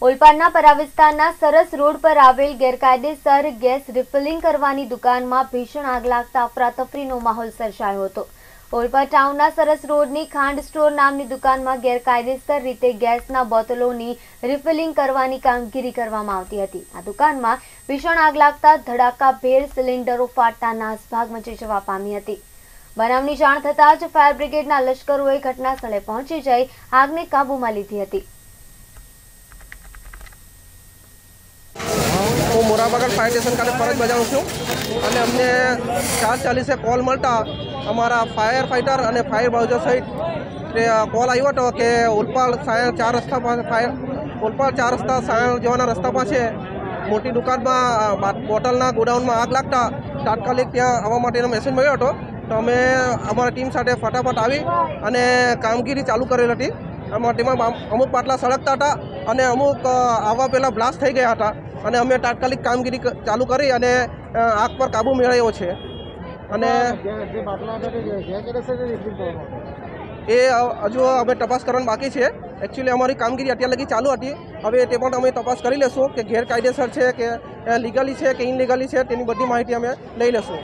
ઓલપાડના પરા વિસ્તારના સરસ રોડ પર આવેલ ગેરકાયદેસર ગેસ રિફિલિંગ કરવાની દુકાનમાં ભીષણ આગ લાગતા અફરાતફરીનો માહોલ સર્જાયો હતો। ઓલપાડ ટાઉનના સરસ રોડની ખાંડ સ્ટોર નામની દુકાનમાં ગેરકાયદેસર રીતે ગેસના બોટલોની રિફિલિંગ કરવાની કામગીરી કરવામાં આવતી હતી। આ દુકાનમાં ભીષણ આગ લાગતા ધડાકાભેર સિલિન્ડરો ફાટતા નાસભાગ મચી જવા પામી હતી। બનાવની જાણ થતાં જ ફાયર બ્રિગેડના લશ્કરોએ ઘટના સ્થળે પહોંચી જઈ આગને કાબૂમાં લીધી હતી। હું મોરાબાગર ફાયર સ્ટેશન ખાતે ફરજ બજાવું છું અને અમને 4:40 कॉल મળતા અમારા ફાયર ફાઇટર અને ફાયર બ્રાઉઝર સહિત કોલ આવ્યો હતો કે ઓલપાડ સાયણ 4 રસ્તા પાસે ઓલપાડ 4 રસ્તા સાયણ જવાના રસ્તા પાસે મોટી દુકાનમાં બોટલના ગોડાઉનમાં આગ લાગતા તાત્કાલિક ત્યાં આવવા માટેનો મેસેજ મળ્યો હતો। તો અમે અમારી ટીમ સાથે ફટાફટ આવી અને કામગીરી ચાલુ કરેલ હતી। તેમાં અમુક બાટલા સળગતા હતા અને અમુક આવવા પહેલાં બ્લાસ્ટ થઈ ગયા હતા અને અમે તાત્કાલિક કામગીરી ચાલુ કરી અને આગ પર કાબૂ મેળવ્યો છે। અને એ હજુ અમે તપાસ કરવાની બાકી છે। એકચ્યુઅલી અમારી કામગીરી અત્યાર લગી ચાલુ હતી। હવે તે પણ અમે તપાસ કરી લેશું કે ગેરકાયદેસર છે કે લીગલી છે કે ઇનલીગલી છે, તેની બધી માહિતી અમે લઈ લેશું।